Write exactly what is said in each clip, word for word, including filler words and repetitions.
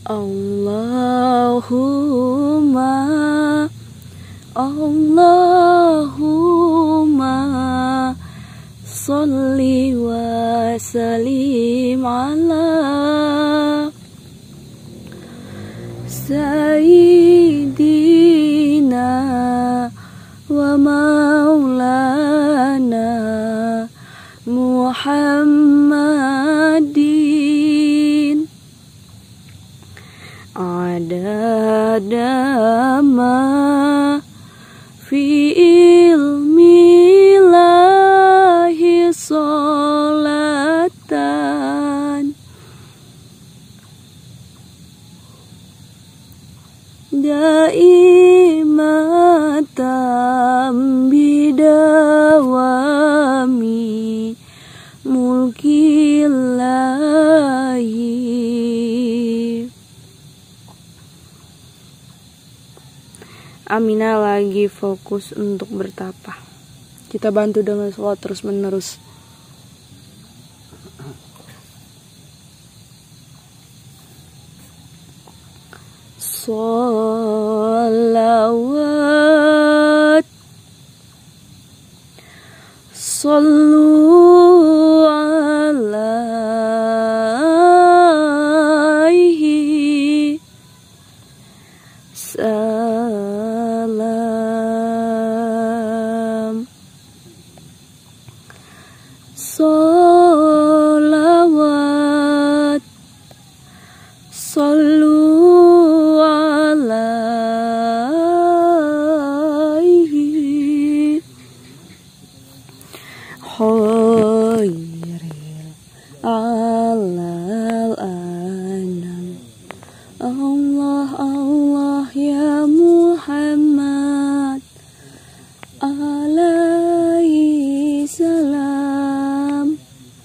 Allahumma Allahumma sholli wa sallim ala Sayyidina wa maulana Muhammadin adada ma fi ilmillahi sholatan daimatan bidawami mulkillahi. Aminah lagi fokus untuk bertapa. Kita bantu dengan sholat terus menerus. Sholawat Sallu alaihi salam. Sholawat Sallu alaihi khairil alal anam. Allah Allah ya Muhammad alaihi salam.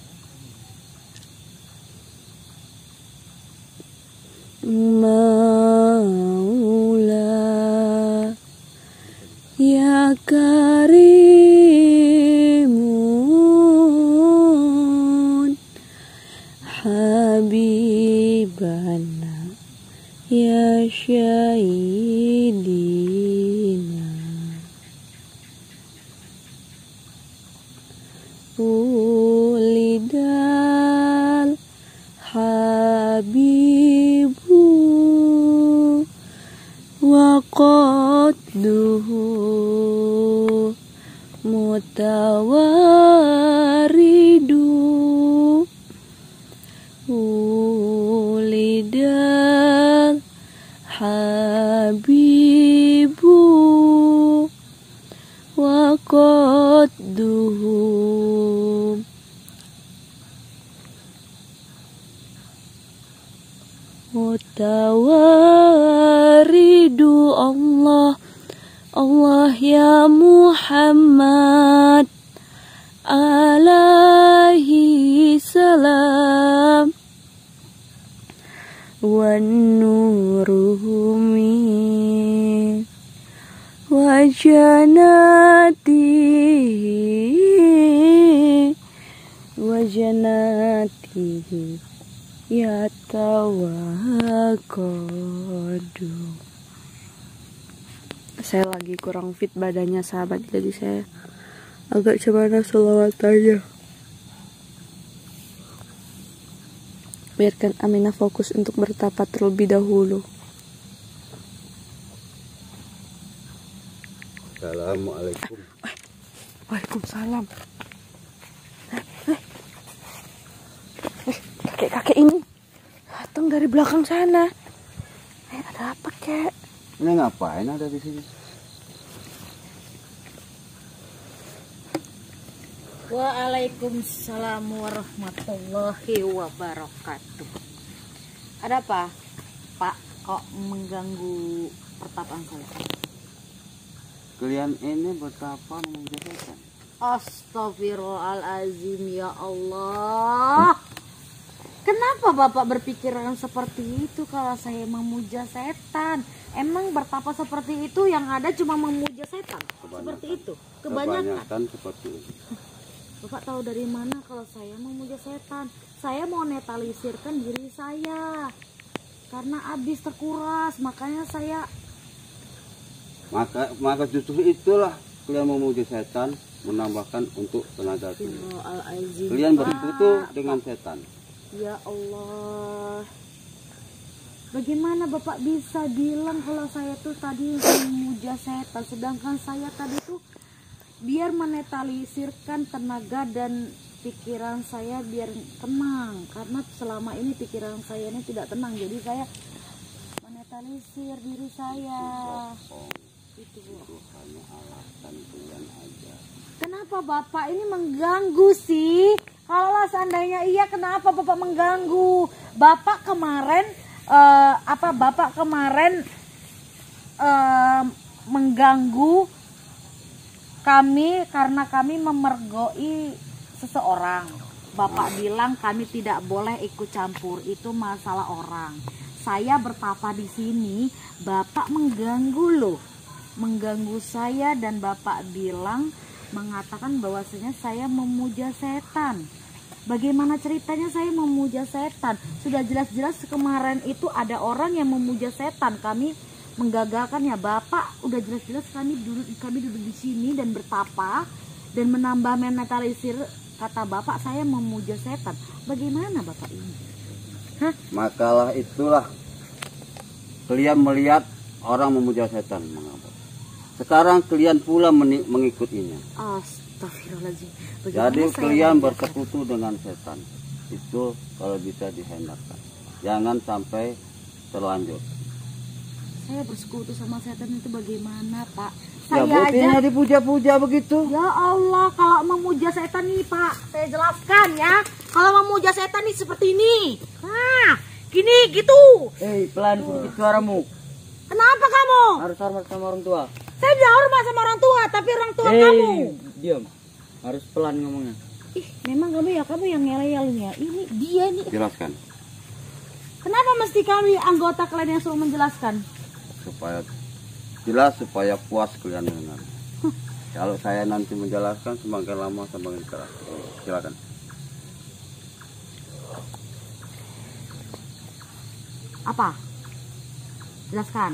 Maula ya karimun habibana ya syahidina ulidal habibu wa qadduhu mutawaridu ulidal habibu wa qadduhu mutawaridu. Allah Allah ya Muhammad alaihi salam wa nuruhumi wa janatihi wa janatihi ya tawakadu. Saya lagi kurang fit badannya sahabat, jadi saya agak cemana sholawat aja. Biarkan Aminah fokus untuk bertapa terlebih dahulu. Assalamualaikum. Waalaikumsalam. Kakek-kakek ini datang dari belakang sana. Eh, ada apa, Kek? Ini ngapain ada di sini? Waalaikumsalam warahmatullahi wabarakatuh. Ada apa, Pak? Kok mengganggu pertapaan saya? Kalian ini betapa menjadikan. Astagfirullahalazim, ya Allah. Kenapa Bapak berpikiran seperti itu kalau saya memuja setan? Emang bertapa seperti itu yang ada cuma memuja setan? Kebanyakan. Seperti itu? Kebanyakan. Kebanyakan seperti itu. Bapak tahu dari mana kalau saya memuja setan? Saya mau netralisirkan diri saya. Karena habis terkuras, makanya saya Maka maka justru itulah kalian memuji setan, menambahkan untuk tenaga kalian. Astagfirullahaladzim. Kalian bersekutu dengan setan. ya Allah. Bagaimana Bapak bisa bilang kalau saya tuh tadi memuja setan, sedangkan saya tadi tuh biar menetralisirkan tenaga dan pikiran saya biar tenang, karena selama ini pikiran saya ini tidak tenang, jadi saya menetralisir diri saya. Itu Bu. Itu hanya alasan kalian aja. Kenapa Bapak ini mengganggu sih? Kalau seandainya iya, kenapa Bapak mengganggu? Bapak kemarin eh, apa Bapak kemarin eh, mengganggu kami karena kami memergoi seseorang. Bapak bilang kami tidak boleh ikut campur, itu masalah orang. Saya bertapa di sini, Bapak mengganggu loh. Mengganggu saya dan Bapak bilang mengatakan bahwasanya saya memuja setan. Bagaimana ceritanya saya memuja setan? Sudah jelas-jelas kemarin itu ada orang yang memuja setan, kami menggagalkannya. Bapak udah jelas-jelas kami duduk kami duduk di sini dan bertapa dan menambah menetralisir, kata Bapak saya memuja setan. Bagaimana Bapak ini? Hah? Makalah itulah kalian melihat orang memuja setan, mengapa? Sekarang kalian pula meni- mengikutinya. Astagfirullahaladzim. Jadi kalian bersekutu dengan setan. Itu kalau bisa dihindarkan. Jangan sampai terlanjur. Saya bersekutu sama setan itu bagaimana Pak? Ya Saya buktinya aja. dipuja-puja begitu. Ya Allah, kalau memuja setan nih Pak, saya jelaskan ya. Kalau memuja setan nih seperti ini. Nah, gini gitu. Eh, pelan sedikit suaramu. Kenapa kamu? Harus hormat sama orang tua. Saya tidak hormat sama orang tua, tapi orang tua Hei, kamu. diam. Harus pelan ngomongnya. Ih, memang kamu ya, kamu yang ngeyel ya. Ini dia nih. Jelaskan. Kenapa mesti kami anggota kalian yang suruh menjelaskan? Supaya jelas, supaya puas kalian dengar. Kalau saya nanti menjelaskan semakin lama semakin keras. Silakan. Apa? Jelaskan.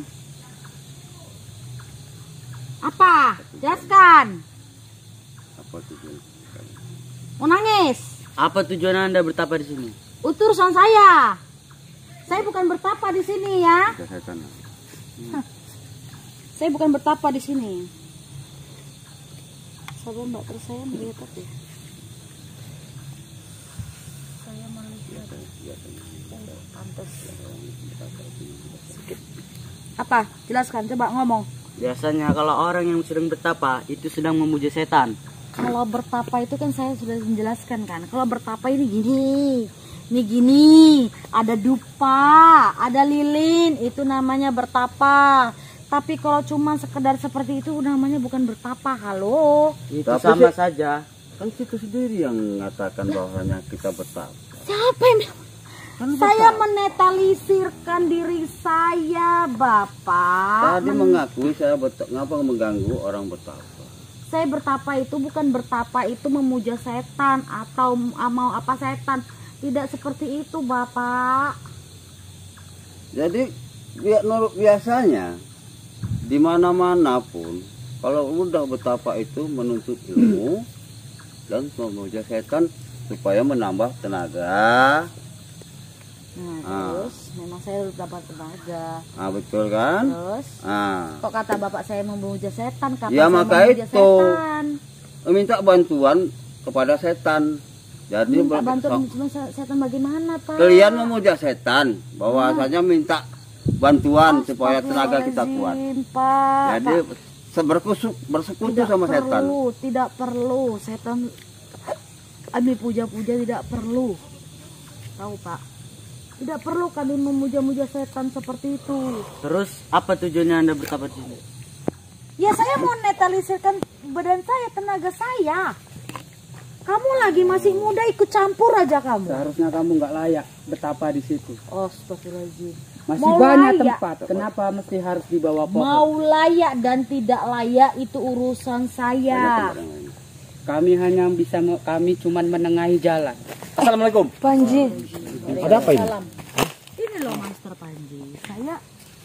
Apa? Jelaskan. Apa tujuan? Mau nangis? Apa tujuan Anda bertapa di sini? Utusan saya. Saya bukan bertapa di sini ya. Memuja setan. Saya bukan bertapa di sini. Sabar Mbak, terus saya melihat apa ya? Saya melihat. Oh, pantas. Apa? Jelaskan, coba ngomong. Biasanya kalau orang yang sedang bertapa itu sedang memuja setan. Kalau bertapa itu kan saya sudah menjelaskan kan. Kalau bertapa ini gini, ini gini, ada dupa, ada lilin, itu namanya bertapa. Tapi kalau cuma sekedar seperti itu namanya bukan bertapa. Halo. Itu Tapi sama si- saja. Kan situ sendiri yang mengatakan bahwasanya kita betapa. Siapa yang bilang? Saya menetralisirkan diri saya, Bapak. Tadi mengakui saya betapa. Ngapa mengganggu orang betapa? Saya bertapa itu bukan bertapa itu memuja setan atau mau apa setan. Tidak seperti itu, Bapak. Jadi bi- menurut biasanya di mana-mana pun kalau udah betapa itu menuntut ilmu dan memuja setan supaya menambah tenaga. Nah, Ah. terus memang saya dapat tenaga. Ah betul kan? Terus Ah, kok kata Bapak saya memuja setan? Kata Ya, saya maka memuja itu. setan. minta bantuan kepada setan. Jadi Minta ber- bantuan so- cuma setan bagaimana, Pak? kalian memuja setan, bahwasanya minta bantuan supaya tenaga kita kuat. Astagfirullahaladzim, Pak. Jadi Pak. seberkusuk bersekutu Tidak sama setan. perlu, tidak perlu setan. Kami puja-puja tidak perlu. Tahu Pak? Tidak perlu kami memuja-muja setan seperti itu. Terus apa tujuannya Anda bertapa di sini? Ya saya mau netralisirkan badan saya, tenaga saya. Kamu lagi masih muda ikut campur aja kamu. Seharusnya kamu nggak layak betapa di situ. Astagfirullahaladzim. Masih Mau banyak layak. tempat. Kenapa mesti harus di bawah pohon? Mau layak dan tidak layak itu urusan Banyak saya. tempat yang lain. Kami hanya bisa me- kami cuman menengahi jalan. Panji. Ada apa ini? Ini loh Master Panji.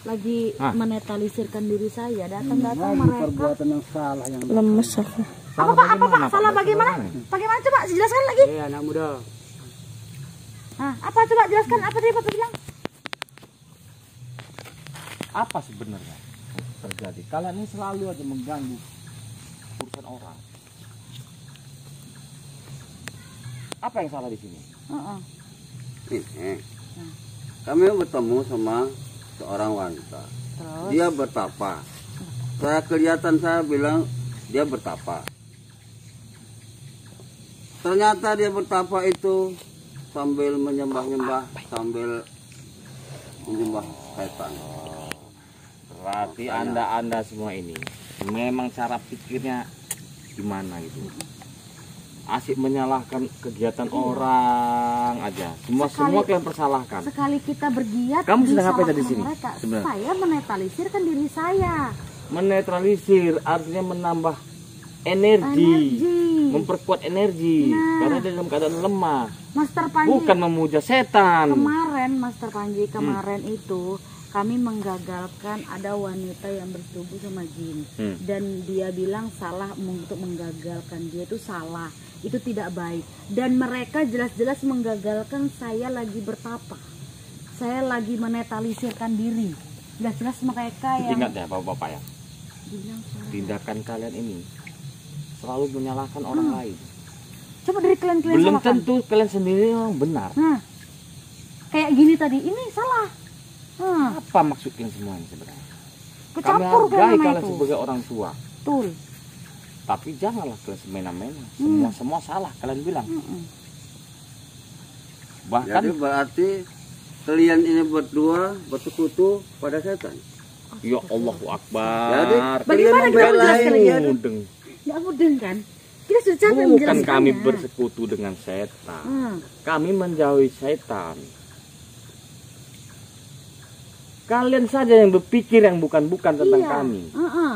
lagi Hah? menetralisirkan diri saya. Datang-datang Lagi mereka. perbuatan yang salah yang Lemes aku. Apa pak? Apa pak? Salah bagaimana? Bagaimana coba jelaskan lagi? Eh anak muda, Nah, apa coba jelaskan apa tadi bapak bilang? Apa sebenarnya yang terjadi? Kalian ini selalu aja mengganggu urusan orang. Apa yang salah di sini? Heeh. Ini, kami bertemu sama seorang wanita. Terus? Dia bertapa. Saya kelihatan saya bilang dia bertapa. Ternyata dia bertapa itu sambil menyembah-nyembah, sambil menyembah setan. Berarti anda-anda semua ini memang cara pikirnya gimana gitu? Asik menyalahkan kegiatan orang aja. Semua Sekali- semua kalian persalahkan. Sekali kita bergiat, Kamu sedang apa disalahkan di sini mereka. sebenarnya? Saya menetralisirkan diri saya. Menetralisir artinya menambah energi, Energi. memperkuat energi Nah. karena dia dalam keadaan lemah. Master Panji. Bukan memuja setan. Kemarin Master Panji kemarin itu kami menggagalkan ada wanita yang bertubuh sama jin Hmm. dan dia bilang salah untuk menggagalkan dia itu salah, itu tidak baik, dan mereka jelas-jelas menggagalkan saya lagi bertapa, saya lagi menetralisirkan diri, jelas-jelas mereka yang Ingat ya bapak-bapak ya, bilang salah. tindakan kalian ini selalu menyalahkan orang Hmm. lain. Coba dari kalian-kalian Belum salahkan. tentu kalian sendiri yang benar. Nah, kayak gini tadi, ini salah. Nah, Apa maksud kalian semua ini sebenarnya? Kami kecampur kan hargai nama kalian itu. sebagai orang tua, Betul. tapi janganlah kalian semena-mena. Hmm. Semua semua salah kalian bilang. Mm-mm. Bahkan Jadi berarti kalian ini berdua bersekutu pada setan. ya Allahu Akbar. Jadi Bagaimana kalian kita membela menjelaskan ini. itu? Mudeng. Nggak mudeng kan? Kita sudah capek Bukan menjelaskannya. kami bersekutu dengan setan. Hmm. Kami menjauhi setan. Kalian saja yang berpikir yang bukan-bukan tentang Iya. kami. Heeh.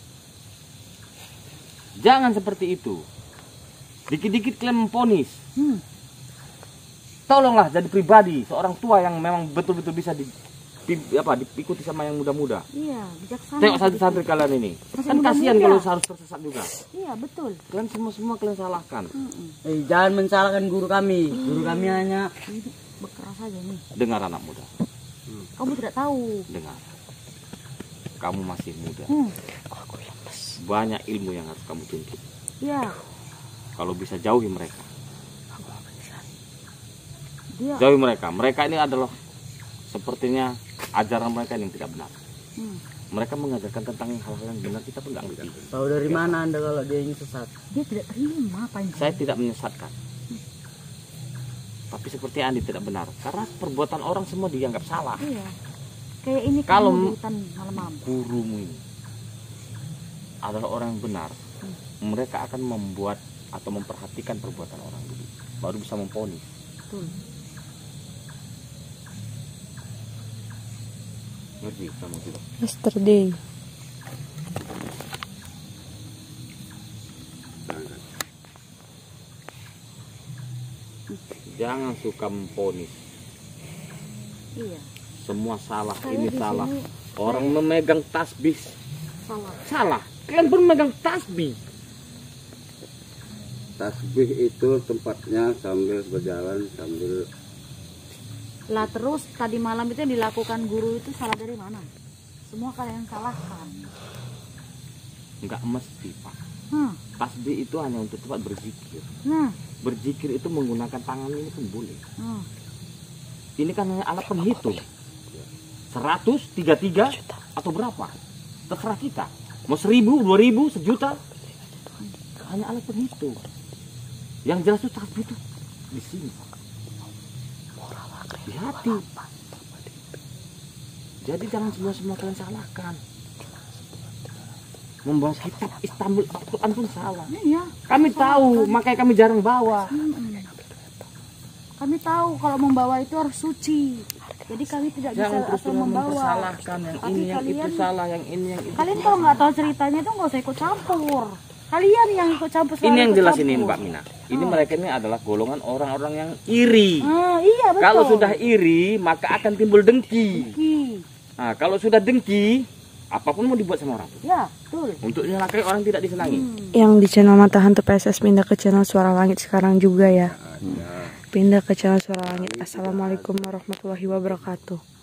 Jangan seperti itu. Dikit-dikit kalian memponis. Hmm. Tolonglah jadi pribadi seorang tua yang memang betul-betul bisa di, di- apa diikuti sama yang muda-muda. Iya, bijaksana. Tengok santri-santri kalian ini. Masih Kan kasihan muda-muda. kalau harus tersesat juga. Iya, betul. Kalian semua-semua kalian salahkan. Mm-mm. eh jangan mensalahkan guru kami. Guru kami hanya Ini berkeras aja nih. Dengar anak muda. Kamu tidak tahu. Dengar. Kamu masih muda. Hmm. Banyak ilmu yang harus kamu tuntut. Iya. Kalau bisa jauhi mereka. Dia. Jauhi mereka. Mereka ini adalah sepertinya ajaran mereka yang tidak benar. Hmm. Mereka mengajarkan tentang hal-hal yang benar, kita pun nggak ngerti. tahu dari mana anda kalau dia ini sesat? Dia tidak terima Panji. Saya tidak menyesatkan. Tapi seperti Andi tidak benar. Karena perbuatan orang semua dianggap salah. Iya. Kayak ini Kalau- kamu di hutan malam-malam. Gurumu ini adalah orang yang benar. Mereka akan membuat atau memperhatikan perbuatan orang dulu. Baru bisa memponis. Betul. Ngerti kamu tidak? Yesterday. Jangan suka memponis. Iya. Semua salah, Saya ini di salah. sini Orang memegang tasbih salah. salah. Kalian pun memegang tasbih. Tasbih itu tempatnya sambil berjalan sambil Lah terus tadi malam itu yang dilakukan guru itu salah dari mana? Semua kalian salahkan. Enggak mesti, Pak. Hmm. Tasbih itu hanya untuk tempat berzikir. Nah. Berzikir itu menggunakan tangan ini pun boleh. Hmm. Ini kan hanya alat penghitung. Seratus, tiga tiga atau berapa? Terserah kita. Mau seribu, dua ribu, sejuta. Hanya alat penghitung. Yang jelas itu tasbih itu di sini. Di hati. Jadi jangan semua-semua kalian salahkan. Membawa kitab Istanbul Al-Quran pun salah. Iya. Kami tahu, makanya kami jarang bawa. Mm-mm. Kami tahu kalau membawa itu harus suci. Jadi kami tidak bisa Jangan terus asal terusan membawa. mempersalahkan yang Tapi ini, yang itu kalian- salah, yang ini, yang itu. Kalian kalau nggak tahu ceritanya itu nggak usah ikut campur. Kalian yang ikut campur. selalu Ini yang ikut jelas ini campur. Mbak Mina. Ini mereka ini adalah golongan orang-orang yang iri. Ah, iya betul. Kalau sudah iri, maka akan timbul dengki. Ki. Nah, kalau sudah dengki, apapun mau dibuat sama orang. Ya, betul. Untuk dinalakai orang tidak disenangi. Yang di channel Mata Hantu P S S pindah ke channel Suara Langit sekarang juga ya. Pindah ke channel Suara Langit. Assalamualaikum warahmatullahi wabarakatuh.